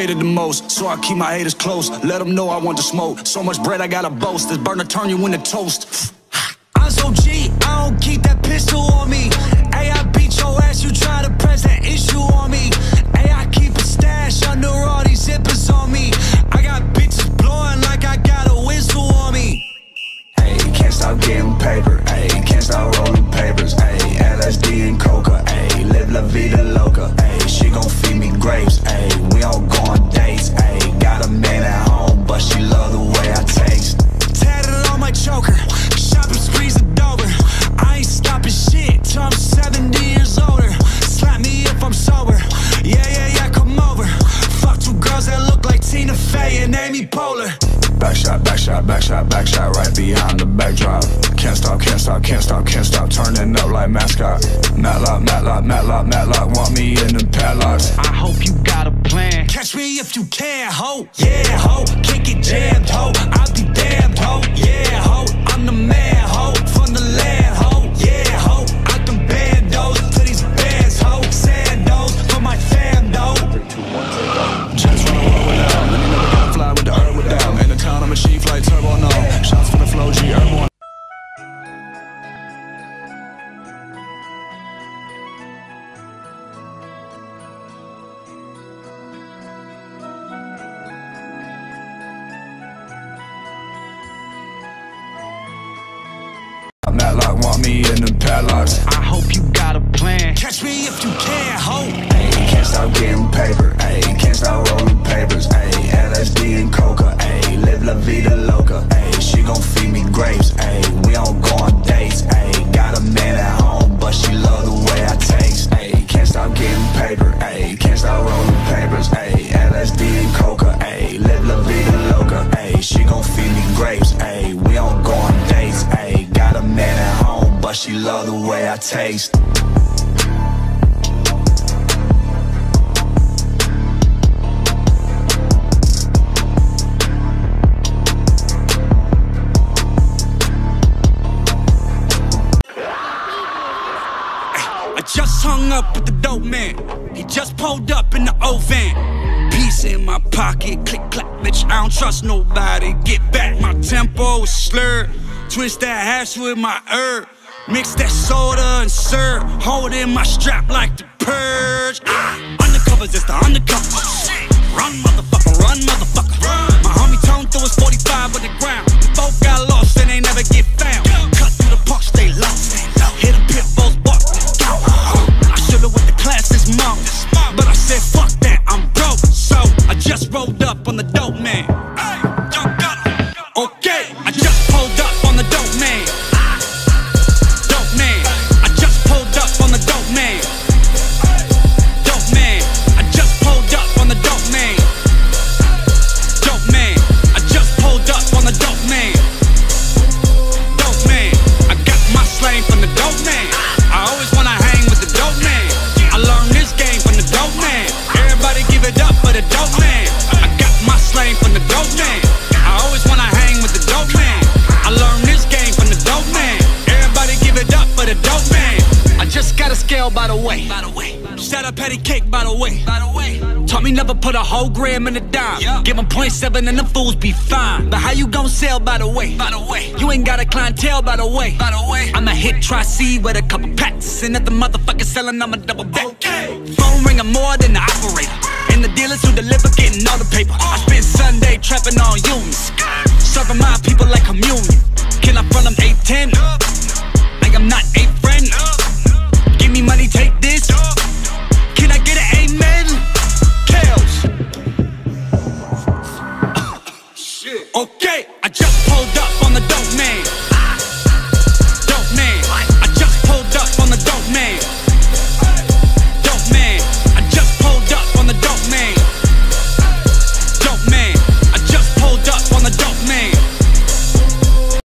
hated the most, so I keep my haters close. Let them know I want to smoke. So much bread I gotta boast. This burner turn you into toast. I'm so G, I don't keep that pistol on me. Ay, I beat your ass, you try to press that issue on me. Ay, I keep a stash under all these zippers on me. I got bitches blowing like I got a whistle on me. Ay, can't stop getting paper. Ay, can't stop rolling papers. Ay, LSD and coca. Ay, live la vida loca. Ay, she gon' feed me grapes. Ay, we all go on dates. Ay, got a man at home, but she love the way I taste. Tatted on my choker. Shopping sprees are over. I ain't stopping shit till I'm 70 years older. Slap me if I'm sober. Yeah, come over. Fuck two girls that look like Tina Fey and Amy Poehler. Backshot, backshot, backshot, backshot, right behind the backdrop. Can't stop, can't stop, can't stop, can't stop, turning up like mascot. Matlock, Matlock, Matlock, Matlock, want me in the padlocks. I hope you got a plan. Catch me if you can, ho. Yeah, ho, can't get jammed, ho. I'll be damned, ho. Yeah, ho, I'm the man, ho. From the land, ho. Yeah, ho, I can band those to these bands, ho. Sandos for my fam, though. 3, 2, 1, just wanna roll it out. Let me know we gotta fly with the herb with down. In the town, I'm a chief like Turbo, no. Shots for the flow, G, Herb. Matlock want me in the padlocks. I hope you got a plan. Catch me if you can, ho. Ay, can't stop getting paper. Ay, can't stop rolling papers. Ay, LSD and coca. Ay, live la vida loca. Ay, she gon' feed me grapes. Ay, we don't go on dates. Ay, got a man at home, but she love the way I taste. Ay, can't stop getting paper. Ay, can't stop rolling papers. Ay, LSD and coca. Ay, live la vida loca. Ay, she gon' feed me grapes. Ay, we don't go on dates. Ay, got a man at home, but she love the way I taste. I just hung up with the dope man. He just pulled up in the old van. Piece in my pocket, click clack, bitch, I don't trust nobody. Get back, my tempo is slurred. Twist that hash with my herb. Mix that soda and syrup. Hold in my strap like the purge. Undercovers, it's the undercover. Run, motherfucker, run, motherfucker. My homie Tone threw his 45 on the ground. We both got lost and they never get found. Cut through the park, stay lost. Hit a pit bulls, bark. I should've went to class this month, but I said fuck that, I'm broke. So I just rolled up on the dope man. Okay, I just pulled up on the dope man. Dope man, I just pulled up on the dope man. Dope man, I just pulled up on the dope man. Dope man, I just pulled up on the dope man. Dope man, I got my slang from the dope man. I always wanna hang with the dope man. I learned this game from the dope man. Everybody give it up for the dope man. I got my slang from the dope man. I always wanna hang with the dope man. I learned this game from the dope man. Everybody give it up for the dope man. I just got a scale, by the way. Shout out Patty Cake, by the way. Taught me never put a whole gram in a dime. Give them 0.7 and the fools be fine. But how you gon' sell, by the way? You ain't got a clientele, by the way. I'm a hit, try C with a couple packs. And if the motherfucker selling, I'm a double back. Phone ringing more than the operator. And the dealers who deliver getting all the paper. I spend Sunday trapping on unions. Serving my people like communion. Can I front them 810?